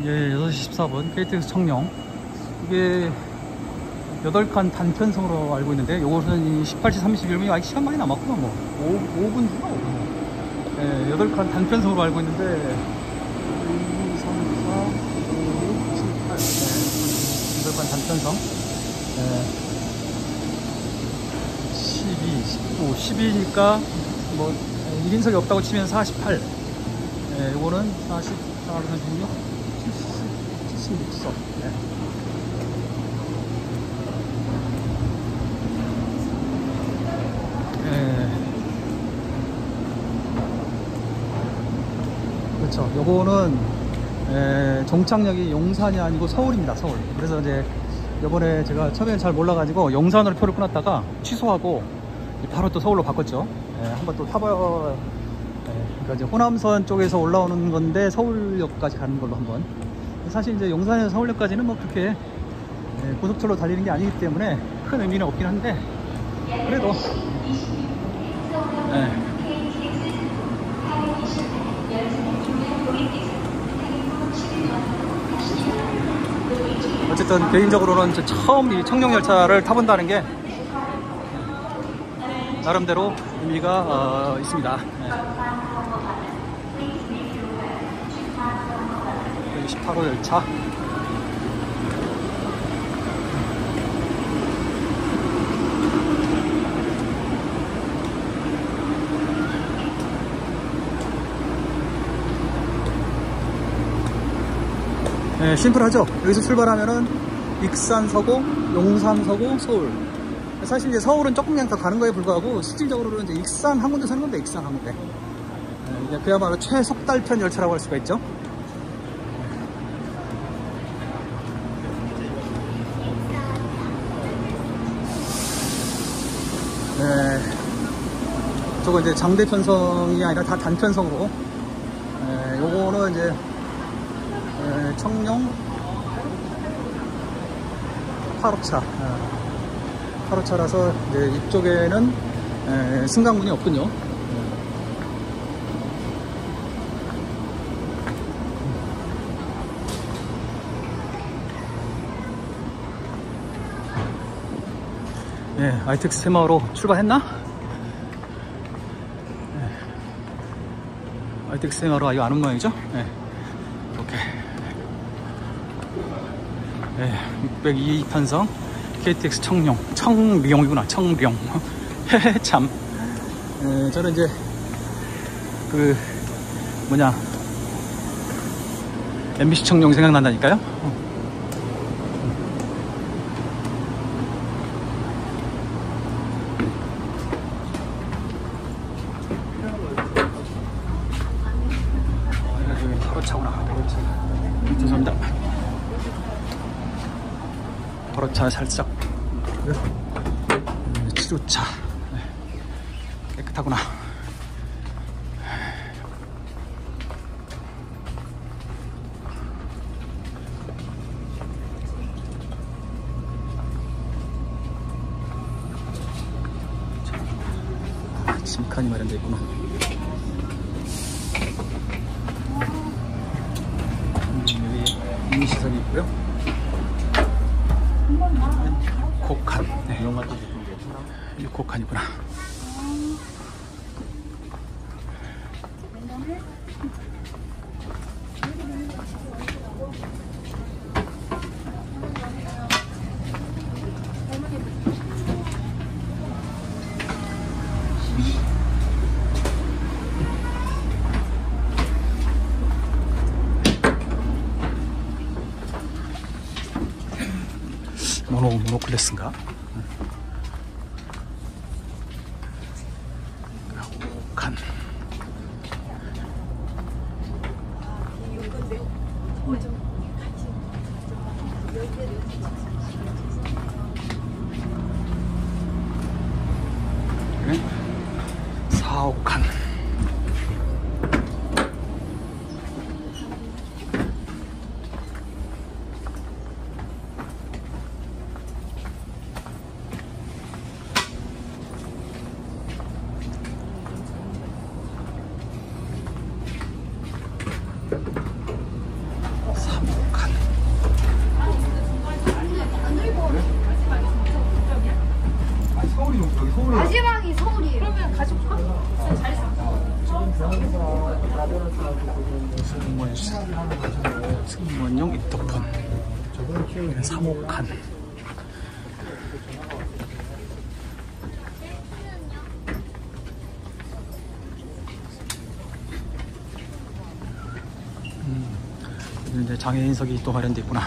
이제 6시 14분 KTX 청룡. 이게 8칸 단편성으로 알고 있는데, 요것은 18시 31분이 아직 시간 많이 남았구나. 뭐 5분 후가 5분. 네, 8칸 단편성으로 알고 있는데 1, 2, 3, 4, 5, 6, 7, 8. 네, 8칸 단편성. 네. 12, 19, 12니까 뭐 1인석이 없다고 치면 48. 네, 요거는 44, 46, 76석. 네. 그렇죠. 요거는 종착역이 용산이 아니고 서울입니다. 서울. 그래서 이제 요번에 제가 처음에는 잘 몰라가지고 용산으로 표를 끊었다가 취소하고 바로 또 서울로 바꿨죠. 한번 또 타봐요. 그러니까 이제 호남선 쪽에서 올라오는 건데 서울역까지 가는 걸로 한번. 사실 이제 용산에서 서울역까지는 뭐 그렇게 고속철로 달리는 게 아니기 때문에 큰 의미는 없긴 한데, 그래도 어쨌든 개인적으로는 처음 이 청룡열차를 타본다는 게 나름대로 의미가 있습니다. 여기 18호 열차. 네, 심플하죠. 여기서 출발하면은 익산 서고, 용산 서고, 서울. 사실 이제 서울은 조금 그냥 더 가는 거에 불과하고, 실질적으로는 이제 익산 한 군데 서는 건데, 익산 한 군데. 이제 그야말로 최속달편 열차라고 할 수가 있죠. 저거 이제 장대편성이 아니라 다 단편성으로. 요거는 이제 청룡 8호차. 8호차라서 이제 이쪽에는 승강문이 없군요. ITX 새마을로 출발했나? ITX 새마을로 아직 안 온 모양이죠? 오케이. 602편성 KTX 청룡. 청룡이구나. 청룡. 참. 저는 이제 MBC 청룡이 생각난다니까요. 바로 차구나. 죄송합니다. 바로 차 살짝. 지도차. 깨끗하구나. 짐칸이 마련되어 있구나. 여기 임시석이 있고요. 곡칸. 이 곡칸이구나. 모노클래스인가? 칸. 네? 4호칸. 승무원용 인터폰 3호칸. 이제 장애인석이 또 마련되어 있구나.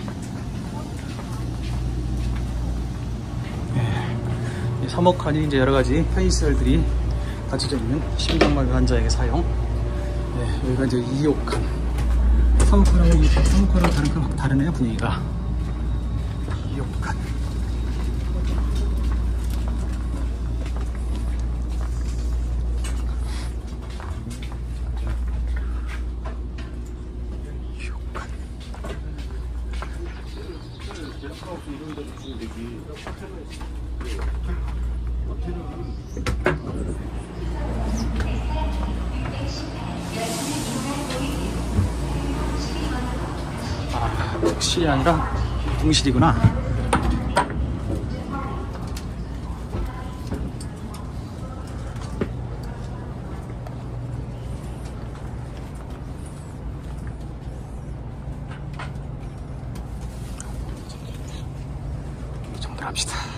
네. 3호칸이 이제 여러가지 편의시설들이 갖춰져 있는 심장마비 환자에게 사용. 네, 여기가 이제 2호칸. 3호칸하고 확 다르네요, 분위기가. 2호칸. 아, 특실이 아니라 등실이구나. 이 정도로 합시다.